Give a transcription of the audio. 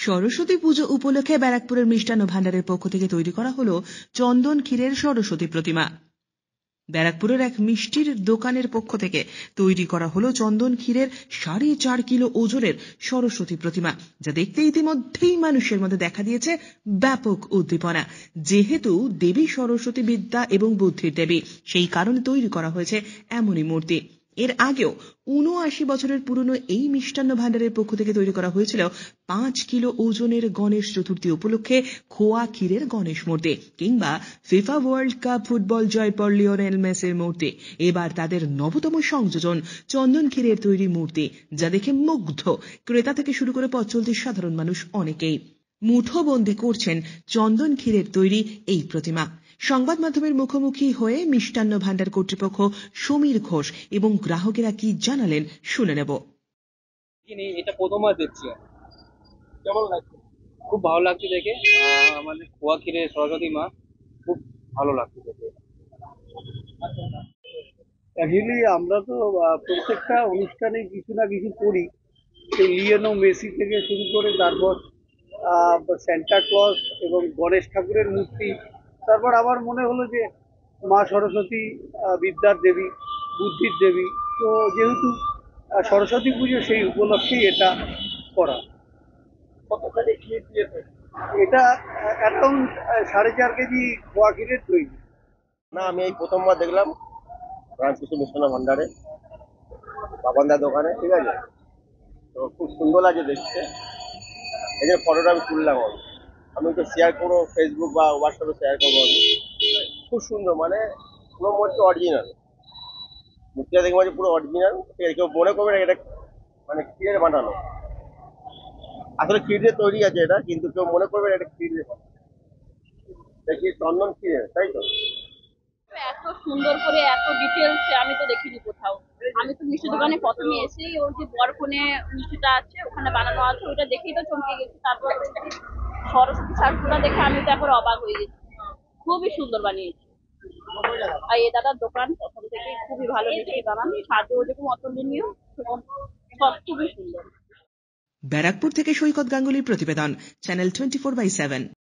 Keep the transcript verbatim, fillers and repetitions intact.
সরস্বতী পুজো উপলক্ষে ব্যারাকপুরের মিষ্টান্ন ভাণ্ডারের পক্ষ থেকে তৈরি করা হলো চন্দন ক্ষীরের সরস্বতী প্রতিমা। ব্যারাকপুরের এক মিষ্টির দোকানের পক্ষ থেকে তৈরি করা হলো চন্দন ক্ষীরের সাড়ে চার কিলো ওজনের সরস্বতী প্রতিমা, যা দেখতে ইতিমধ্যেই মানুষের মধ্যে দেখা দিয়েছে ব্যাপক উদ্দীপনা। যেহেতু দেবী সরস্বতী বিদ্যা এবং বুদ্ধির দেবী, সেই কারণে তৈরি করা হয়েছে এমনই মূর্তি। এর আগেও উনআশি বছরের পুরনো এই মিষ্টান্ন ভাণ্ডারের পক্ষ থেকে তৈরি করা হয়েছিল পাঁচ কিলো ওজনের গণেশ চতুর্থী উপলক্ষে খোয়া ক্ষীরের গণেশ মূর্তি, কিংবা ফিফা ওয়ার্ল্ড কাপ ফুটবল জয় পর লিওনেল মেসির মূর্তি। এবার তাদের নবতম সংযোজন চন্দন ক্ষীরের তৈরি মূর্তি, যা দেখে মুগ্ধ ক্রেতা থেকে শুরু করে পথ চলতি সাধারণ মানুষ অনেকেই। মুঠোবন্দি করছেন চন্দন ক্ষীরের তৈরি এই প্রতিমা। সংবাদ মাধ্যমের মুখোমুখি হয়ে মিষ্টান্ন ভাণ্ডার কর্তৃপক্ষ সমীর ঘোষ এবং গ্রাহকেরা কি জানালেন শুনে নেব। এটা প্রথমবার দেখছি, কেমন লাগছে? খুব ভালো লাগছে দেখে। আমাদের খোয়া ক্ষীরের সরস্বতী মা খুব ভালো লাগছে দেখে। অ্যাকচুয়ালি আমরা তো প্রত্যেকটা অনুষ্ঠানে কিছু না কিছু করি, সেই লিওনেল মেসি থেকে শুরু করে তারপর স্যান্টা ক্লজ এবং গণেশ ঠাকুরের মূর্তি, তারপর আমার মনে হলো যে মা সরস্বতী বিদ্যার দেবী, বুদ্ধির দেবী, তো যেহেতু সরস্বতী পুজো সেই উপলক্ষেই এটা করা। কতখানি ক্ষীর দিয়েছে? এটা অ্যারাউন্ড সাড়ে চার কেজি খোয়া ক্ষীরের তৈরি। না, আমি এই প্রথমবার দেখলাম রামকৃষ্ণ মিষ্টান্ন ভান্ডারে বাবানদার দোকানে, ঠিক আছে, তো খুব সুন্দর লাগে দেখতে। এই যে ফটোটা আমি তুললাম, আমি একটু শেয়ার করবো ফেসবুক বা হোয়াটসঅ্যাপে শেয়ার করবো। আমি খুব সুন্দর, মানে পুরো মধ্যে অরিজিনাল মূর্তিটা দেখে মানে পুরো অরিজিনাল, ঠিক আছে, কেউ মনে করবে না এটা মানে ক্ষীরের বানানো। আসলে ক্ষীর দিয়ে তৈরি আছে এটা, কিন্তু কেউ মনে করবে না এটা ক্ষীর দিয়ে বানানো, দেখি চন্দন ক্ষীরের, তাই তো। এত সুন্দর করে এত ডিটেলস আমি তো দেখিনি কোথাও। আমি তো মিষ্টি দোকানে প্রথমে এসেই ওর যে বরকনে মিষ্টিটা আছে ওখানে বানানো আছে, ওটা দেখেই তো চমকে গেছি। তারপর সরস্বতী ঠাকুরটা দেখে আমি তো এখন অবাক হয়ে গেছি, খুবই সুন্দর বানিয়েছি। আর এই দাদার দোকান প্রথম থেকে খুবই ভালো মিষ্টি বানান, স্বাদেও যেরকম অতুলনীয়, সব খুবই সুন্দর। ব্যারাকপুর থেকে সৈকত গাঙ্গুলির প্রতিবেদন, channel twenty four by seven.